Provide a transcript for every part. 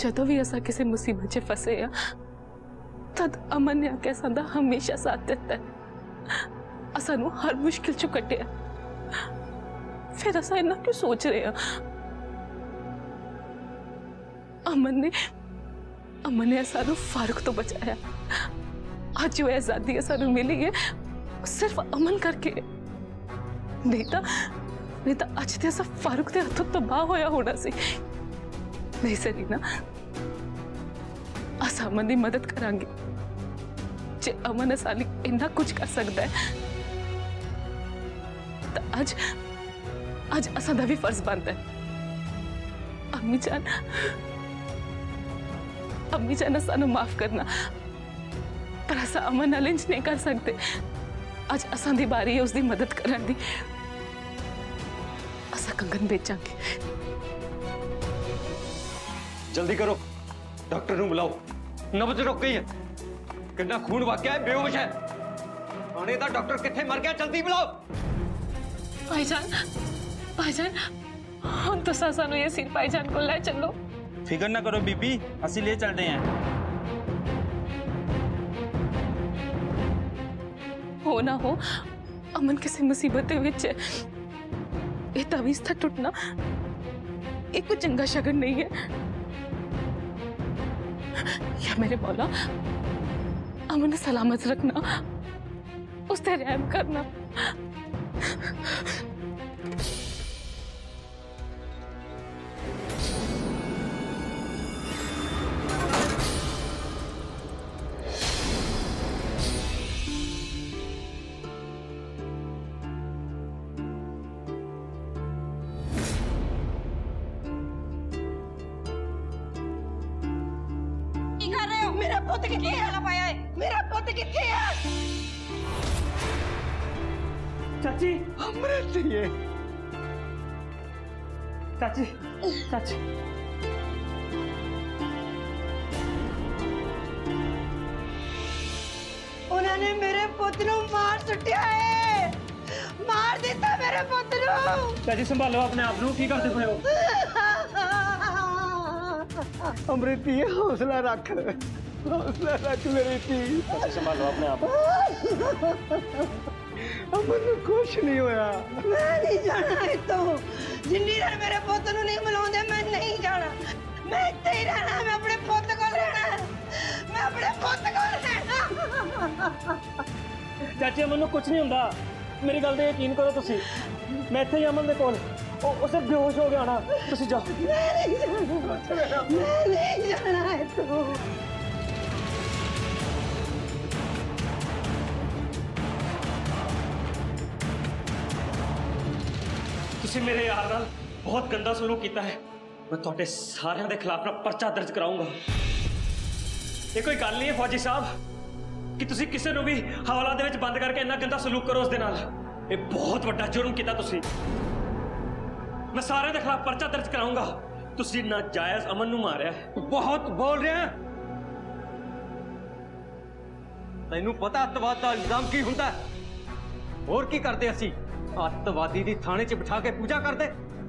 जदों भी असा किसी मुसीबत च फसे आ तद अमन ने आके साडा हमेशा साथ दिता है। असानू हर मुश्किल चो कटिया। फिर असा इन्ना क्यों सोच रहे हैं? अमन ने सानू फारूक तो बचाया। आज जो आजादी सानू मिली है सिर्फ अमन करके। नहीं तो अज तो असा फारूक के हाथों तबाह होया होना सी। नहीं सरीना, असा अमन की मदद करांगे। जे अमन असाली इन्ना कुछ कर सकता है तो आज असा दा भी फर्ज बनता है। अम्मी जान सानू माफ करना, पर असा अमन नाल इंज नहीं कर सकते। आज असा दी बारी है उसकी मदद करने दी। असा कंगन बेचांगे। जल्दी करो, डॉक्टर नू बुलाओ। नब्ज रुक गई है, कितना खून वग गया है, बेहोश है। आने दा डॉक्टर किथे मर गया, जल्दी बुलाओ। भाईजान हम तो सानू ये सिर भाईजान को ले चलो। फिकर ना करो बीबी, असी ले चलते हैं। हो ना हो अमन किसी मुसीबत विच है। ये तवीज था टूटना ये कोई चंगा शगन नहीं है। या मेरे मौला अमन सलामत रखना, उस पर रहम करना। मेरा पुत किथे है? पाया है मेरा पुत किथे है? चाची अमृत ये चाची चाची उन्होंने मेरे पुत नू मार सुटिया है, मार दिता मेरे पुत नू। चाची संभालो अपने आप को, की करते पे हो? अमृत ये हौसला रख, हौसला रख मेरी थी। चाची संभालो अपने आप। अमन को कुछ नहीं होया। मैं नहीं जाना इतो, जिन्नी देर मेरे पुत नू नहीं मिलाउंदे मैं नहीं जाना। मैं इत्थे ही रहना, मैं अपने पुत कोल रहना, मैं अपने पुत कोल रहना। चाची अमन को कुछ नहीं हुंदा, मेरी गल ते यकीन करो तुसी। मैं इत्थे ही अमन दे कोल, उसे बेहोश हो गया ना, तुसी जाओ। मैं नहीं जाना इतो। तुसी मेरे यार नाल बहुत गंदा सलूक किया है। मैं तुहाडे सारिਆਂ ਦੇ खिलाफ ना परचा दर्ज कराऊंगा। ये कोई गल नहीं है फौजी साहब कि तुसी किसी भी हवाला दे विच बंद करके इन्ना गंदा सलूक करो। उसदे नाल ये बहुत बड़ा जुर्म किया तुसी। मैं सारे के खिलाफ परचा दर्ज कराऊंगा। तुसी नाजायज अमन नू मारिया। बहुत बोल रहे हैं। तैनू पता अतवाद का इल्जाम की हुंदा है? और की करते असी? अतवादी दी थाने च बिठा के पूजा करते?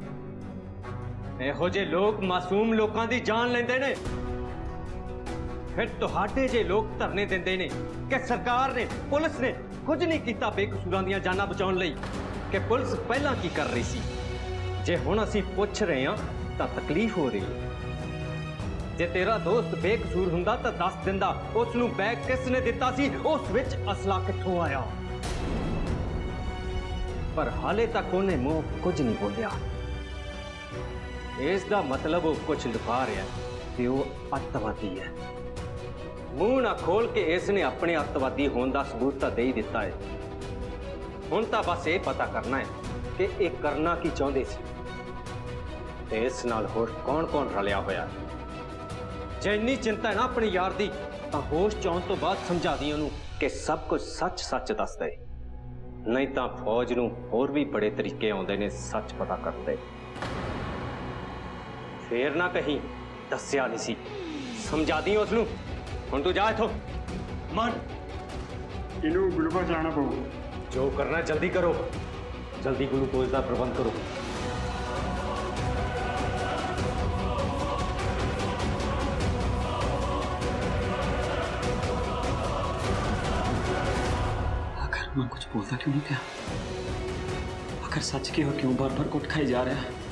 इहो जे लोग मासूम लोगों की जान लेंदे ने, फिर तुहाडे जे लोग धरने देंदे ने कि सरकार ने, पुलिस ने कुछ नहीं किया बेकसूरां दीयां जानां बचाउण लई, कि पुलिस पहलां की कर रही सी। जे हुण असीं पुछ रहे हां तां तकलीफ हो रही है। जे तेरा दोस्त बेकसूर हुंदा तां दस दिंदा उसनूं बैग किसने दिता सी, उस विच असला कित्थों आया। पर हाले तक उन्हें मुंह कुछ नहीं बोलिया। इसका मतलब वो कुछ लुका रहा है कि वो अतवादी है। मुंह ना खोल के इसने अपने अतवादी होने का सबूत तो दे ही दिता है। हुण तां बस ये पता करना है कि ये करना की चाहते सी, इस नाल होर कौन कौन रलिया होया। जे इन्नी चिंता है ना अपने यार दी, तां होश च आउण तो बाद समझा दी उन्होंने कि सब कुछ सच सच दस दे, नहीं तो फौज नूं होर भी बड़े तरीके आउंदे ने सच पता करते। फिर ना कहीं दस्या नहीं सी, समझा दी उसनूं। हुण तू जा इथों। मन इनू ग्लूकोज लाना पऊ। जो करना जल्दी करो, जल्दी ग्लूकोज का प्रबंध करो। बोलता क्यों नहीं क्या? आखिर सच की और क्यों बार बार कुट खाई जा रहा है?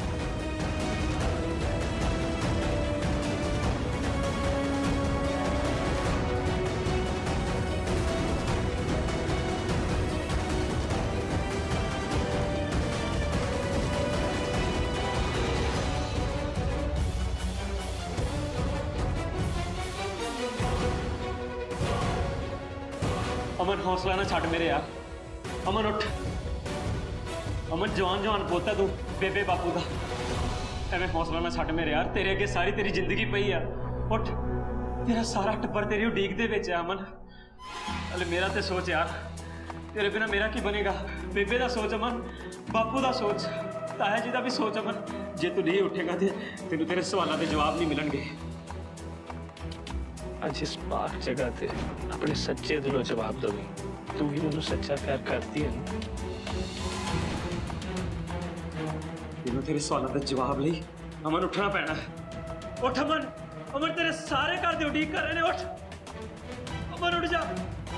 अमन हौसला ना छड़ मेरे यार। अमन उठ। अमन जवान जवान पोता तू बेबे बापू का। एवं हौसला ना छड़ मेरे यार। तेरे अगे सारी तेरी जिंदगी पई है। उठ। तेरा सारा टब्बर तेरी उडीक दे विच है अमन। अले मेरा ते सोच यार। तेरे बिना मेरा की बनेगा? बेबे दा सोच अमन, बापू दा सोच, ताया जी दा भी सोच अमन। जे तू नहीं उठेगा ते तेनू तेरे सवालों के जवाब नहीं मिलणगे। आज इस पाक जगह ते अपने सच्चे दिलों जवाब दोगी। तू ही मैनू सच्चा प्यार करती है ना? तेनू तेरे सवालों के जवाब लई अमन उठना पैना है। उठ अमन। अमन तेरे सारे घर दे उडीक कर रहे ने। उठ अमन, उठ जा।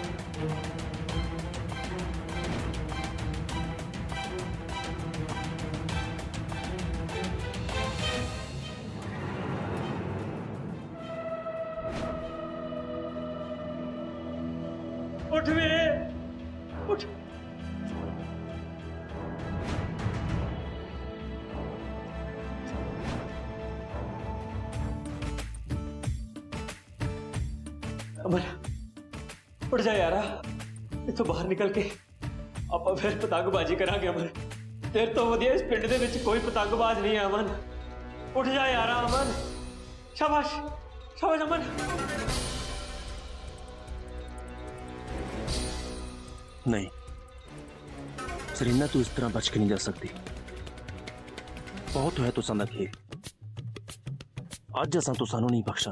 उठ वे, उठ। अमर उठ जा यारा। इत्थों बाहर निकल के आप फिर पतंगबाजी करांगे अमर। तेरे तो वधिया इस पिंड दे विच कोई पतंगबाज नहीं है अमन। उठ जा यारा अमन। शाबाश शाबाश अमन। नहीं सरीना, तू इस तरह बच के नहीं जा सकती। बहुत है तो संदा खेल। अज असा तो सानू नहीं बख्शा।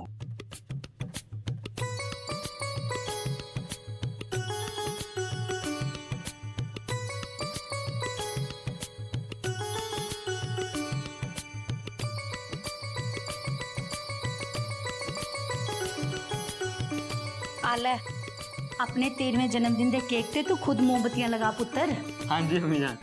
आले अपने 13वें जन्मदिन के केक ते तू खुद मोमबत्तियां लगा पुत्र। हाँ जी अम्मी जान।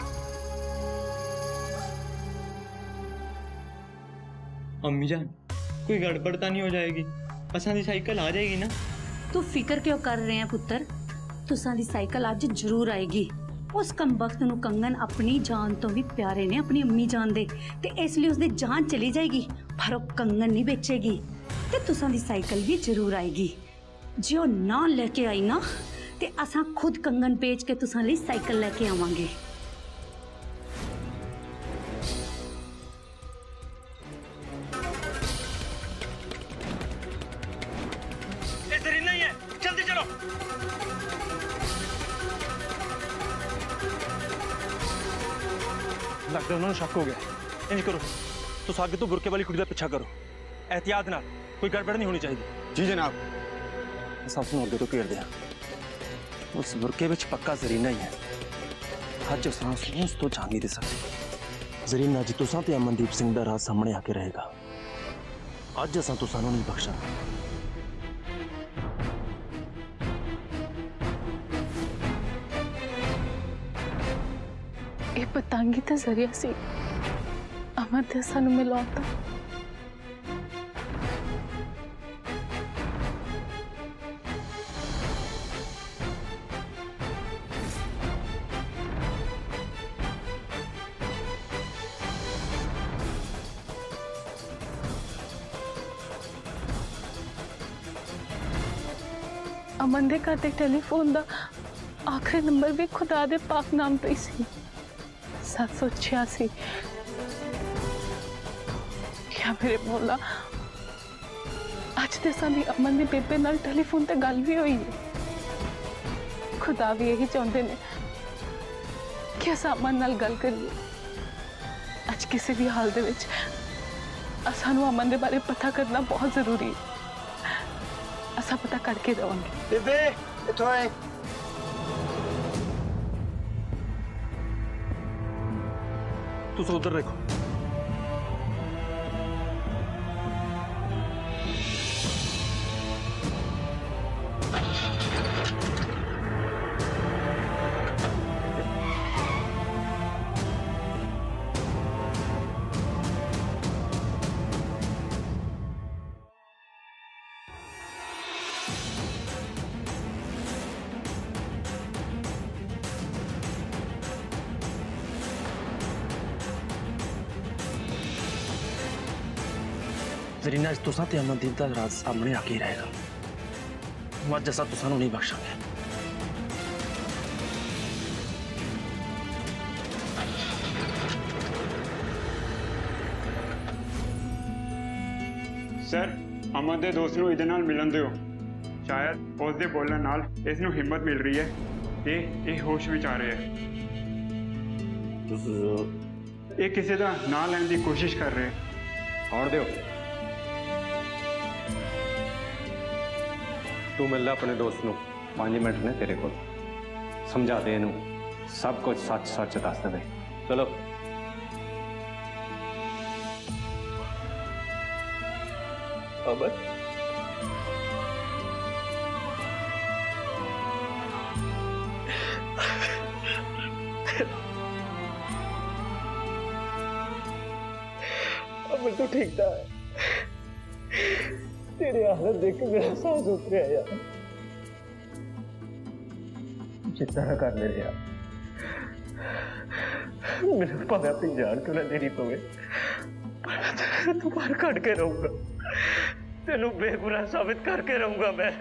अम्मी जान कोई गड़बड़ तो नहीं हो जाएगी? असां दी साइकिल आ जाएगी ना? तू फिक्र क्यों कर रहे हैं पुत्र? तुसां दी साइकिल आज जरूर आएगी। उस कमबख्त नू कंगन अपनी जान तो भी प्यारे ने, अपनी अम्मी जान दे, ते इसलिए उसदी जान चली जाएगी पर वो कंगन नहीं बेचेगी। ते तुसां दी साइकिल भी जरूर आएगी। जो ना लेके आई ना ते असां खुद कंगन बेच के तुसां लई साइकिल लेके आवांगे। जरीना ही है, जल्दी चलो। लगता उन्होंने शक हो गया। इंज करो, तुस आगे तो बुरके वाली कुड़ी का पीछा करो। एहतियात नाल, कोई गड़बड़ नहीं होनी चाहिए। जी जनाब। सब अगे तो घेर दिया। उस बुरके विच पक्का जरीना ही है। अज असां उस तो जान नहीं दे सकते। जरीना जी तुसां ते अमनदीप सिंह दा राज सामने आके रहेगा। अज असां तुसां नूं नहीं बख्शा। ये पतंगी ते जरिया सी अमन ते सानू मिलवाता। अमन दे घर दे टेलीफोन दा आखिरी नंबर भी खुदा दे पाक नाम पे सी 786। क्या मेरे मौला, अज ते साडी अमन दी बेबे नाल टेलीफोन ते गल भी हुई है। खुदा भी यही चाहते ने कि अस अमन नाल गल करिए। अज किसी भी हाल दे विच सानू अमन दे बारे पता करना बहुत जरूरी है। असा पता करके रवांगे। बेबे इथों आए। तुस उधर देखो। जरीना अज तुसा ते अमनदीप का राज सामने आके ही रहेगा। अज असा तुसा नहीं बख्शांगे। सर अमन के दोस्त को इहदे नाल मिलन दिओ। शायद उसके बोलने नाल इसनूं हिम्मत मिल रही है कि ये होश विच आ रहे हैं। ये किसी का नां लैण की कोशिश कर रहे हैं। आउण दिओ। तू मिल ला अपने दोस्त नूं, 5 मिनट ने तेरे को समझा दे इनू, सब कुछ सच सच दस दे। चलो अमन अमन तो ठीक था। तेरी हालत देख के मेरा सांस उतर गया यार। जितना ना कर ले यार, मेरे भावे अपनी जान क्यों ना देनी पवे, तू बाहर कट के रहूंगा, तेनू बेगुनाह साबित करके रहूंगा मैं।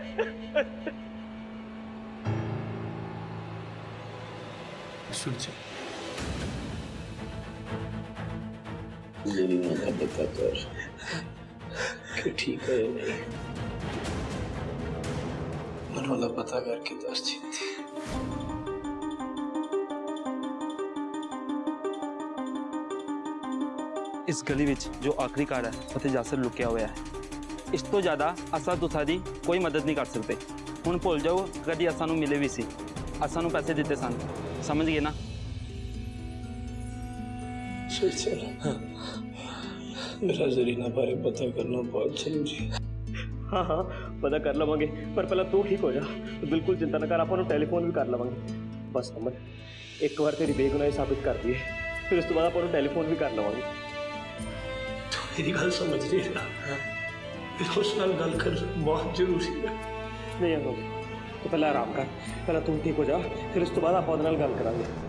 मेरी माता बता कर कि ठीक है या नहीं, मन वाला पता करके दस जीती। इस गली विच जो आखिरी घर है उत्थे जासर लुकिया हुआ है। इस तो ज्यादा असा तुसा दी कोई मदद नहीं कर सकते। हुण भुल जाओ कदी असा नूं मिले भी सी, असा नूं पैसे दिते सन, समझ गए ना? चल मेरा जरीना बारे पता करना बहुत जरूरी है। हाँ हाँ पता कर लवांगे, पर पहला तू ठीक हो जा। तो बिल्कुल चिंता न कर, आप टेलीफोन भी कर लवांगे। बस अमन एक बार तेरी बेगुनाही साबित कर दी है, फिर उस तो बाद आप टेलीफोन भी कर लवांगे। तो मेरी गल समझ नहीं रहा, फिर उस नाल गल कर बहुत जरूरी है। नहीं अमन तो पहला आराम कर, पहला तू ठीक हो जा, फिर उस तो बाद आप गल करांगे।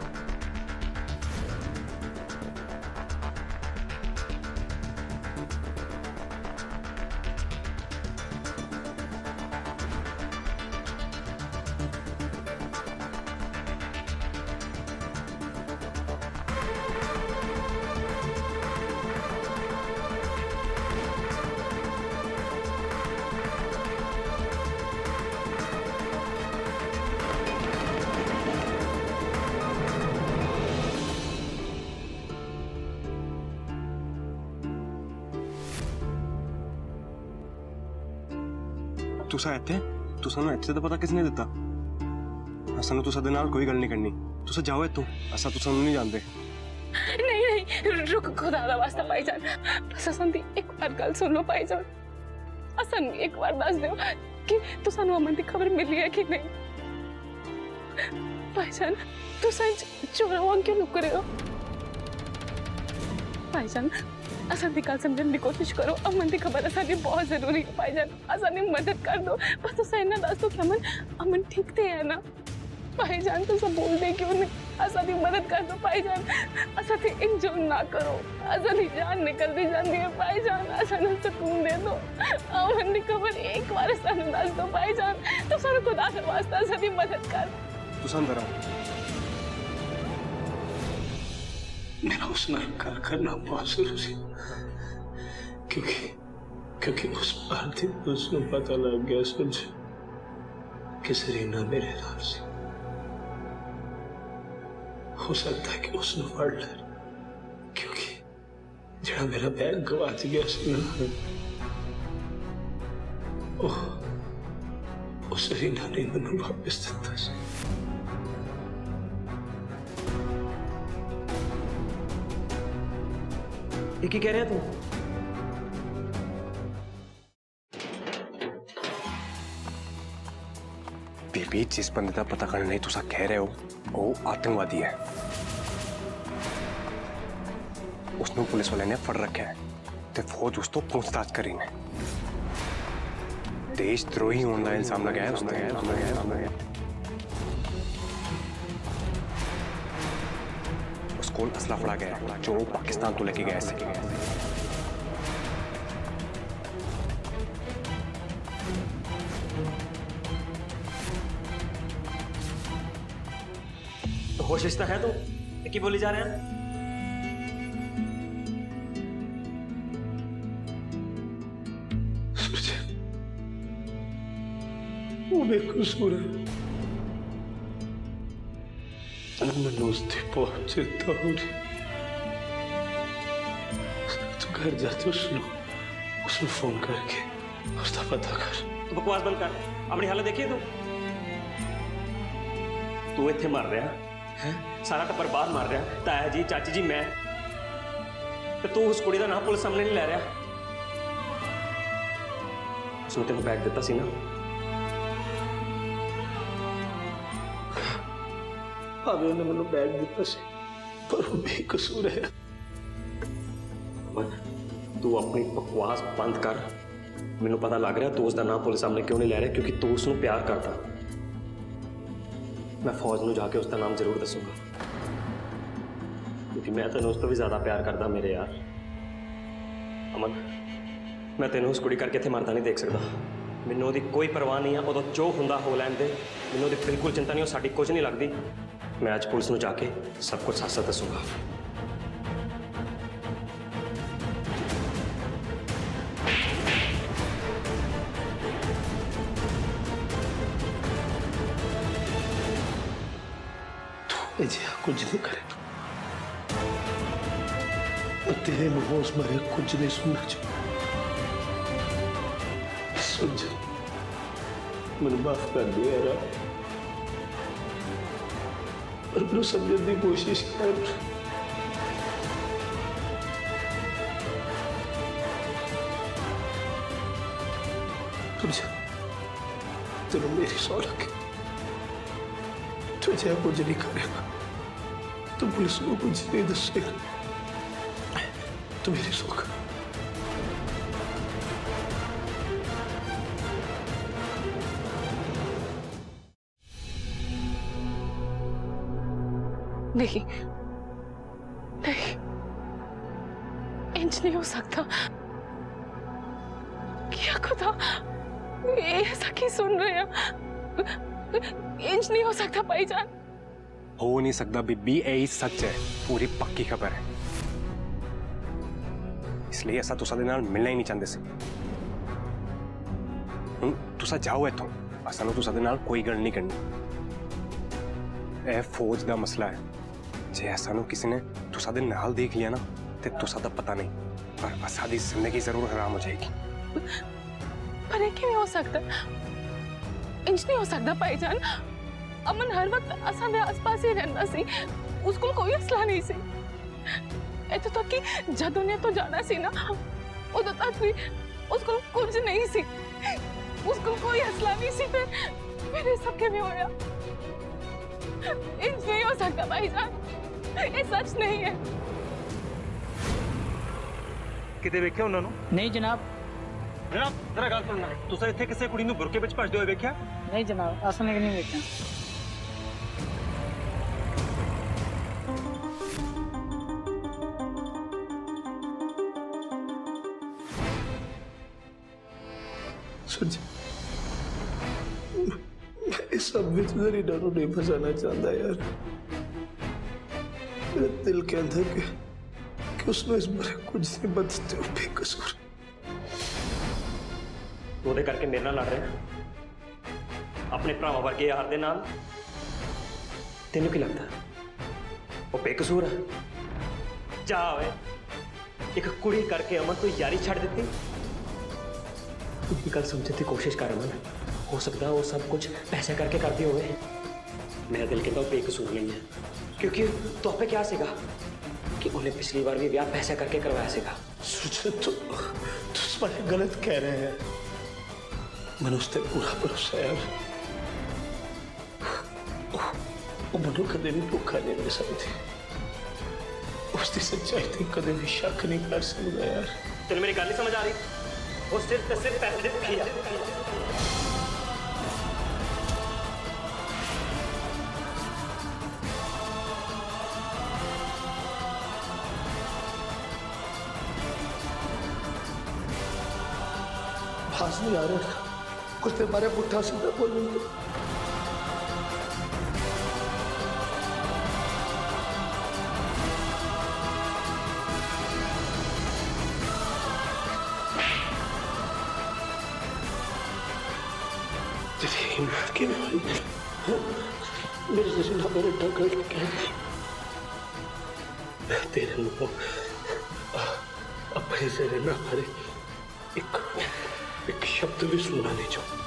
तुसा इत्थे, तुसा नूं इत्थे दा पता किसने दिता? असां तुसा दे नाल कोई गल नहीं करनी। तुसा जाओ इत्थों, असां तुसा नूं नहीं जानदे। नहीं नहीं रुक, खुदा दा वास्ता भाईजान, बस असन दी एक बार गल सुन लो भाईजान। असन एक बार दस दो कि तुसा नूं अमन दी खबर मिली है कि नहीं। भाईजान तुसा चोरावां क्यों लुक रहे हो? भाईजान असन दी गल समझने की कोशिश करो, अमन दी खबर असां दी बहुत जरूरी है भाईजान, असां दी मदद कर दो। बस तुसा इन्ना दस दो कि अमन ठीक ते है ना भाईजान, तुसा बोल दे क्यों नहीं? असां दी मदद कर दो भाईजान, असां ते इंजोर ना करो, असां दी जान निकलती जाती है भाईजान, असां नूं सुकून दे दो। अमन दी खबर एक बार असां नूं दस दो भाईजान, तुसा नूं खुदा दे वास्ते असां दी मदद कर। तुसा अंदर आओ। मेरा उस नाल गल करना बहुत जरूरी, क्योंकि उस बार दिन उसको पता लग गया समझ कि सरीना मेरे नाल सी। हो सकता है कि उसने फड़ ले, क्योंकि जड़ा मेरा बैग गवाच गया सी ना, वो सरीना ने मैनू वापस दिता सी। ये की कह रहा तू? बीबी जिस बंदे का पता करना नहीं तुसा कह रहे हो वो आतंकवादी है। उसने पुलिस वाले ने फड़ रखा है ते फौज उस तो पूछताछ करी ने। देशद्रोही होने का इल्जाम लगाया उसने। उसको असला फड़ा गया जो पाकिस्तान तो लेके गया। कोशिश तो है तू की बोली जा रहे हैं। वो बेकसूर है। मैंने उससे बहुत चिंता हो रही। तू घर जाते उसने फोन करके उसका पता कर। तू बकवास बंद कर, अपनी हालत देखिए तू इत्थे मर रहा है, सारा टब्बर बाहर मर रहा, ताया जी चाची जी मैं, तो तू उस कुड़ी का नाम पुलिस सामने नहीं लै रहा। उसने तेन बैग दिता सी ना, भावे उन्हें मैंने बैग दिता सी, पर वो बेकसूर है। तू अपनी बकवास बंद कर। मैनू पता लग रहा तू उसका नाम पुलिस सामने क्यों नहीं लै रहा, क्योंकि तू उसनू प्यार करता। मैं फौज में जाके उसका नाम जरूर दसूंगा, क्योंकि मैं तेन उस तो भी ज्यादा प्यार करता मेरे यार। अमन, मैं तेन उस कुड़ी करके इत्थे मरदा नहीं देख सकता। मैनू ओहदी कोई परवाह नहीं है, उदों जो हुंदा हो लैण दे। मैनू ओहदी बिल्कुल चिंता नहीं, साडी कुछ नहीं लगती। मैं अज पुलिस में जाके सब कुछ सच सच दसूंगा। कुछ नहीं करे, तेरे मुंह से मारे कुछ नहीं सुनना चाहिए। सुन जा, मैंने माफ कर दिया यार, पर मैंने समझने की कोशिश कर। तुझे तेरे मेरी सौ लगे, तुझे कुछ नहीं करेगा, तो पुलिस को कुछ नहीं दसेगा, तो मेरी सुख। नहीं नहीं, इंच नहीं हो सकता। क्या खुदा, ऐसा की सुन रहे हैं? इंच नहीं हो सकता भाईजान। हो नहीं सकता बीबी, यही सच है, पूरी पक्की खबर है। इसलिए ऐसा तुसा दे नाल मिलना ही नहीं चाहते सी। तुसा जाओ इथों, असां तुसा दे नाल कोई गल नहीं करनी। यह फौज का मसला है, जे ऐसा किसी ने तुसा दे नाल देख लिया ना, तो तुसा दा पता नहीं, पर असा दी जिंदगी जरूर हराम हो जाएगी। पर ये क्यों हो सकता? इंज नहीं हो सकता भाईजान। अमन हर वक्त असां दे आसपास ही रहंदा सी, उसको कोई असला नहीं सी। इत्थे तक कि जदों ने तो जाना सी ना, उदों तक भी उसको कुछ नहीं सी, उसको कोई असला नहीं सी। फिर मेरे सबके में होया। इंज नहीं हो सकता भाईजान, ये सच नहीं है। किते वेख्या उन्होंने? नहीं जनाब। जनाब जरा गल सुनना, तुसा इत्थे किसी कुड़ी नूं बुरके विच भजदे होए वेख्या? नहीं जनाब, असने नहीं वेख्या। सुन, मैं इस सब में जरी डरो नहीं फंसाना चाहता यार। मेरे दिल के अंदर कि उसने इस बारे कुछ नहीं बदलते हो बेकसूर। ਉਹਦੇ करके मेरे नाल लड़ रहे हैं अपने भरावां वर्गे यार दे नाल। तेनू की लगता वो बेकसूर है? जा ओए, एक कुड़ी करके अमन तो यारी छड़ दी। गल समझने की कोशिश कर अमन, हो सकता वो सब कुछ पैसे करके करती हो। मेरा दिल कहता वो बेकसूर नहीं है, क्योंकि तो आपे क्या सीगा कि उन्हें पिछली बार भी ब्याह पैसे करके करवाया सीगा। तो बड़े गलत कह रहे हैं। मैंने उस पर पूरा भरोसा यार। वो मनु कदे भी धोखा नहीं दे सकती, उसकी सच्चाई से कदे भी शक नहीं कर सकता यार। तेन मेरी गल नहीं समझ आ रही? वो सिर्फ पैसे दे किया। भास नहीं आ रहा, कुछ देर बारे पुट्ठा सीधा बोलूंगा। तेरी हिम्मत की मारी मेरे जरीना मेरे डगल कहती मैं तेरे को अपने जरीना पर एक शब्द भी सुनना नहीं चाहता।